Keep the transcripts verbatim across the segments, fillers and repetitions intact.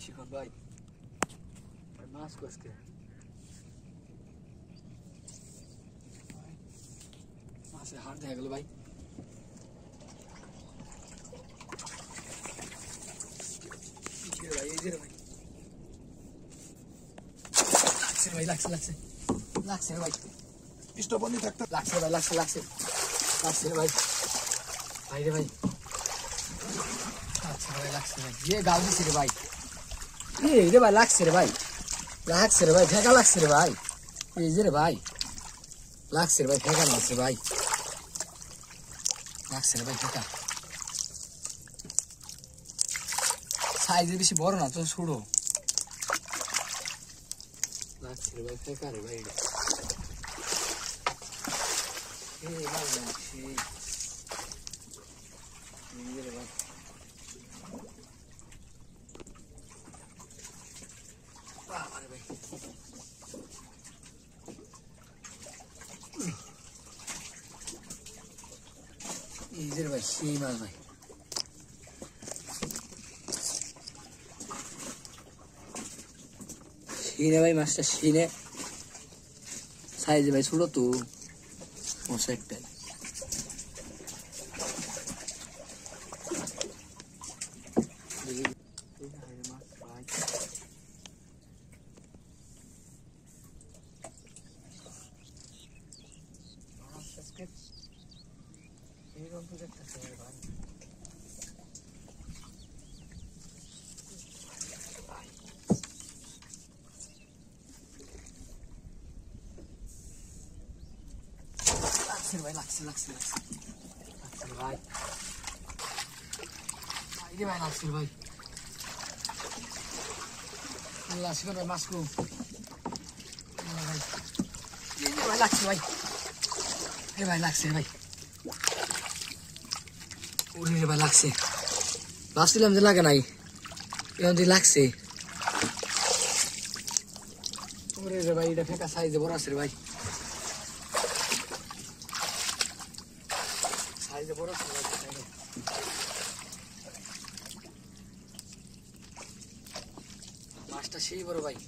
শিখন ভাই ভাই মাছ কষকে মাছের হাড় দেখা গেল ভাই ভাই এই যে ভাই লাগছে ভাই লাগছে লাগছে লাগছে ভাই স্টপনি থাকতে লাগছে ভাই লাগছে লাগছে লাগছে ভাই ভাই রে ভাই লাগছে ভাই লাগছে ভাই যে গাল দিছে রে ভাই এই রে ভাই লাগছে রে ভাই লাগছে রে ভাই ঠেকা লাগছে রে ভাই এই যে রে ভাই লাগছে রে ভাই ঠেকা লাগছে ভাই লাগছে রে ভাই ঠেকা সাইজে বেশি বড় না তো ছোট লাগছে রে ভাই ঠেকা রে ভাই এই ভাই লাগছে এই রে ভাই বাবারে ভাই এই যে ভাই সেই মাছ ভাই শিনে ভাই মাছটা শিনে সাইজে ভাই ছোট তো মশা একটাই ভাই লাগছে লাগছে লাগছে লাগছে ভাই ভাই রে ভাই লাগছে ভাই আল্লাহ শিখর ভাই মাছ কো ভাই এই ভাই লাগছে ভাই এই ভাই লাগছে ভাই ওরে রে ভাই লাগছে ভাবছিলাম যে লাগে নাই এখন যে লাগছে ওরে রে ভাই এটা ফেকা সাইজে বড় আছে রে ভাই সাইজে বড় আছে ভাই মাছটা সেই বড় ভাই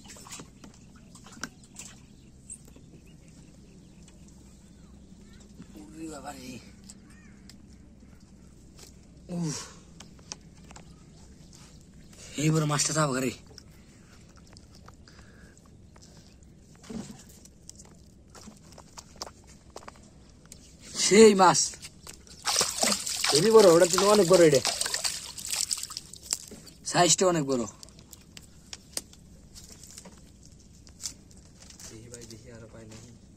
ওরে বাবা রে উফ এই বড় মাছটা যাবো ঘরে সেই মাছ হেবি বড় ওটা তো অনেক বড় এটা সাইজটা অনেক বড় দেখি ভাই দেখি আর পাই নাকি